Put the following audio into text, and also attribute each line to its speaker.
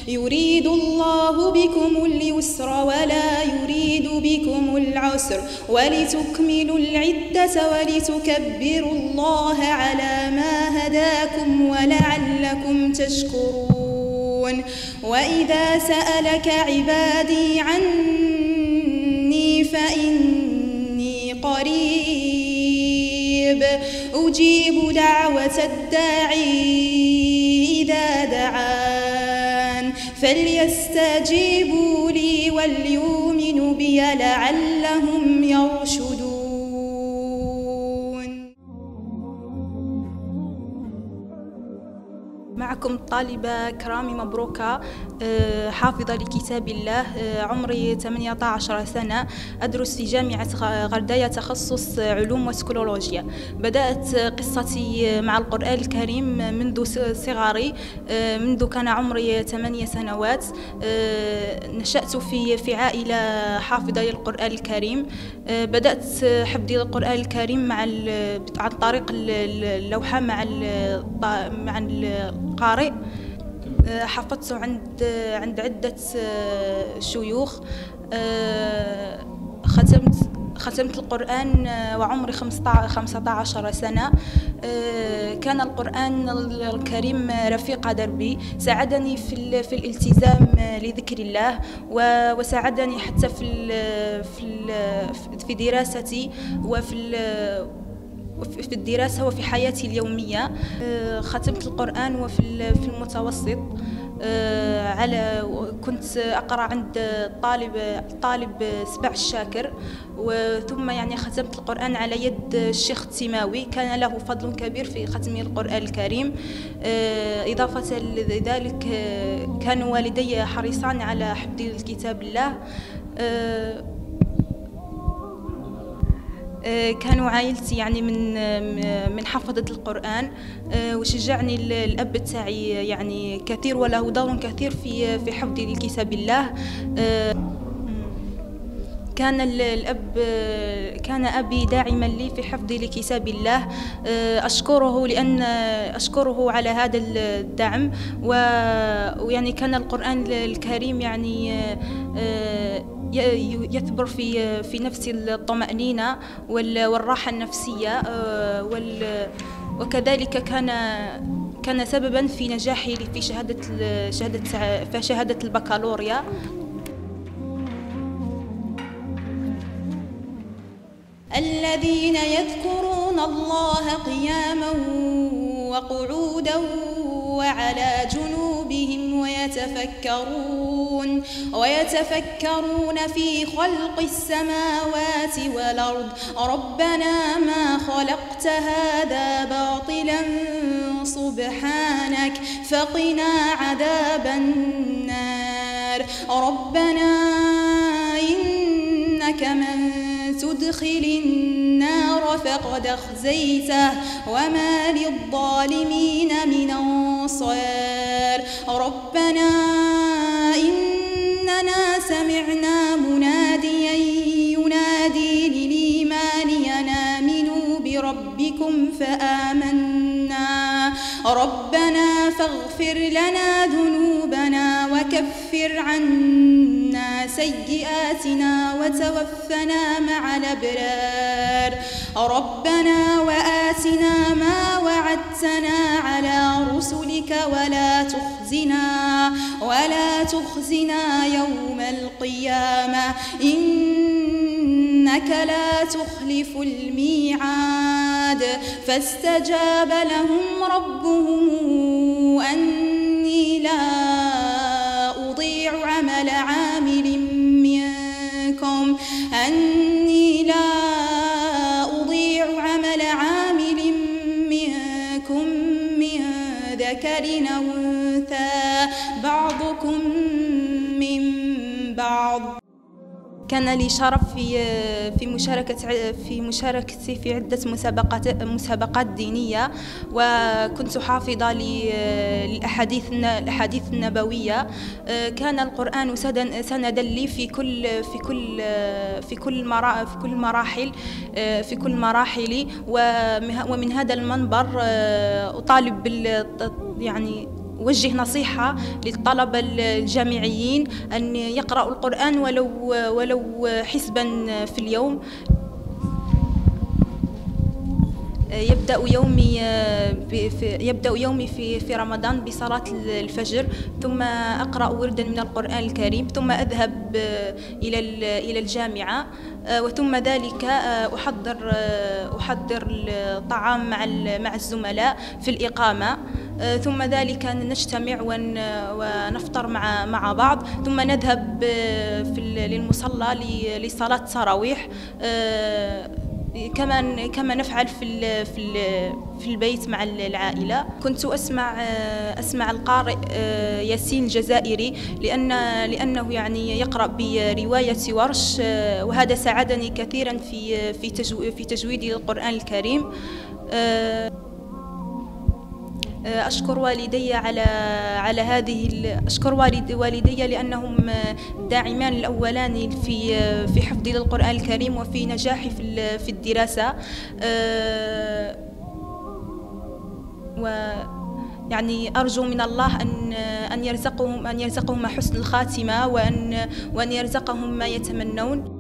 Speaker 1: يريد الله بكم اليسر ولا يريد بكم العسر ولتكملوا العدة ولتكبروا الله على ما هداكم ولعلكم تشكرون. وإذا سألك عبادي عني فإني قريب أجيب دعوة الداعي إذا دعان فليستجيبوا لي وليؤمنوا بي لعلهم يرشدون. معكم طالبة كرامي مبروكة حافظة لكتاب الله، عمري 18 سنة، أدرس في جامعة غرداية تخصص علوم وتكنولوجيا. بدأت قصتي مع القرآن الكريم منذ صغري، منذ كان عمري 8 سنوات. نشأت في عائلة حافظة للقرآن الكريم. بدأت حفظي للقرآن الكريم عن طريق اللوحة مع القارئ. حفظت عند عدة شيوخ. ختمت القرآن وعمري 15 سنة. كان القرآن الكريم رفيق دربي، ساعدني في الالتزام لذكر الله، وساعدني حتى في دراستي وفي الدراسة وفي حياتي اليومية. ختمت القرآن وفي المتوسط. كنت أقرأ عند طالب سبع الشاكر، وثم ختمت القرآن على يد الشيخ التيماوي، كان له فضل كبير في ختم القرآن الكريم. إضافة لذلك كان والدي حريصان على حفظ كتاب الله. كانوا عائلتي من حفظة القرآن، وشجعني الأب تاعي كثير، وله دور كثير في حفظي لكتاب الله. كان أبي داعما لي في حفظي لكتاب الله. أشكره على هذا الدعم. كان القرآن الكريم يثبر في نفس الطمأنينة والراحة النفسية، وكذلك كان سببا في نجاحي في شهادة البكالوريا. الذين يذكرون الله قياما وقعودا وعلى جنوبهم ويتفكرون في خلق السماوات والأرض ربنا ما خلقت هذا باطلا سبحانك فقنا عذاب النار. ربنا إنك من تدخل النار فقد أخزيته وما للظالمين من أنصار. ربنا إننا سمعنا مناديا ينادي للإيمان أن آمنوا بربكم فآمنا. ربنا فاغفر لنا ذنوبنا وكفر عنا سيئاتنا وتوفنا مع الأبرار. ربنا وآتنا ما وعدتنا على رسلك ولا تخزنا يوم القيامة إنك لا تخلف الميعاد. فاستجاب لهم ربهم أني لا أضيع عمل عامل منكم من ذكر أو أنثى بعضكم من بعض. كان لي شرف في مشاركتي في عدة مسابقات دينية، وكنت حافظة للأحاديث النبوية. كان القرآن سندا لي في كل مراحلي، ومن هذا المنبر أطالب أوجه نصيحة للطلبة الجامعيين أن يقرأوا القرآن ولو حزبا في اليوم. يبدأ يومي في رمضان بصلاة الفجر، ثم أقرأ وردا من القرآن الكريم، ثم أذهب إلى الجامعة، وثم ذلك أحضر الطعام مع الزملاء في الإقامة، ثم ذلك نجتمع ونفطر مع بعض، ثم نذهب للمصلى لصلاة التراويح. كما نفعل في البيت مع العائلة. كنت أسمع القارئ ياسين الجزائري لأنه يعني يقرأ برواية ورش، وهذا ساعدني كثيرا في تجويد القرآن الكريم. أشكر والدي على أشكر والدي لأنهم الداعمان الأولان في حفظي للقرآن الكريم وفي نجاحي في الدراسة. ويعني أرجو من الله أن يرزقهم حسن الخاتمة، وأن يرزقهم ما يتمنون.